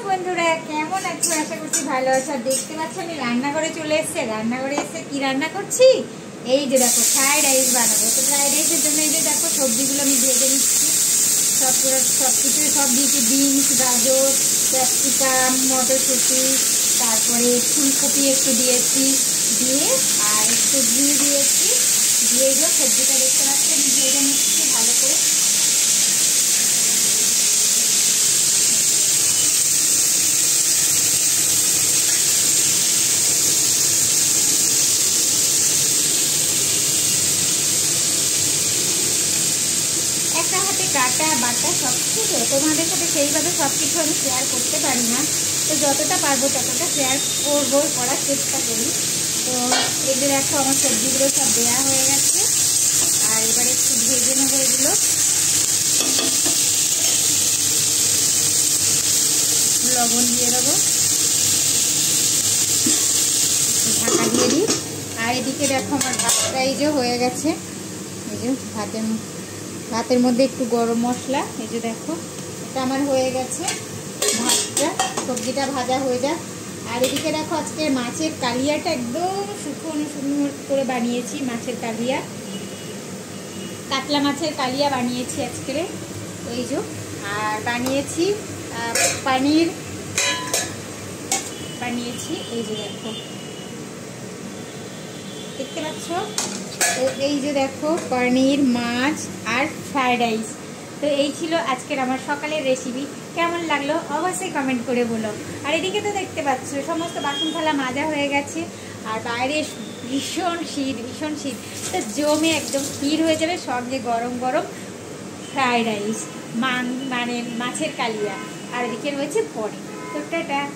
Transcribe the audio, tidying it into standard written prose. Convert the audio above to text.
বন্ধুরা, কেমন আছো? আশা করছি ভালো আছো। আর দেখতে পাচ্ছ আমি রান্নাঘরে চলে এসেছি। রান্নাঘরে এসে কি রান্না করছি, এই যে দেখো ফ্রাইড রাইস বানাবো। তো ফ্রাইড রাইসের জন্য এই যে দেখো সবজিগুলো আমি ভেজে নিচ্ছি। সব কিছু সব দিয়েছি, বিনস, গাজর, ক্যাপসিকাম, মটরশুঁটি, তারপরে ফুলকপি একটু দিয়েছি, দিয়ে আর একটু ঘি দিয়েছি, দিয়ে যে সবজিটা দেখতে পাচ্ছি আমি ভেজে নিচ্ছি ভালো করে। একটা হাতে কাটা বাটা সব কিছু, তোমাদের সাথে সেইভাবে সব কিছু আমি শেয়ার করতে পারি না, তো যতটা পারবো ততটা শেয়ার করবো, করার চেষ্টা করি। তো এই যে দেখো আমার সবজিগুলো সব দেওয়া হয়ে গেছে, আর এবারে একটু ভেজে নেবো এগুলো। লবণ দিয়ে দেবো, ঢাকা দিয়ে দিই। আর এদিকে দেখো আমার ভাতটা এই যে হয়ে গেছে। এই যে ভাতের মধ্যে একটু গরম মশলা, এই যে দেখো এটা আমার হয়ে গেছে ভাতটা। সবজিটা ভাজা হয়ে যাক। আর এদিকে দেখো আজকে মাছের কালিয়াটা একদম শুকনো করে বানিয়েছি। মাছের কালিয়া, কাতলা মাছের কালিয়া বানিয়েছি আজকে। এই যে আর বানিয়েছি পনির বানিয়েছি, এই যে দেখো দেখতে পাচ্ছ। তো এই যে দেখো পনির, মাছ আর ফ্রাইড রাইস। তো এই ছিল আজকের আমার সকালের রেসিপি। কেমন লাগলো অবশ্যই কমেন্ট করে বলো। আর এদিকে তো দেখতে পাচ্ছ সমস্ত বাসন থালা মাজা হয়ে গেছে, আর বাইরে ভীষণ শীত তো জমে একদম স্থির হয়ে যাবে, সঙ্গে গরম গরম ফ্রাইড রাইস, মানে মাছের কালিয়া, আর এদিকে রয়েছে পনির। তো টাটা।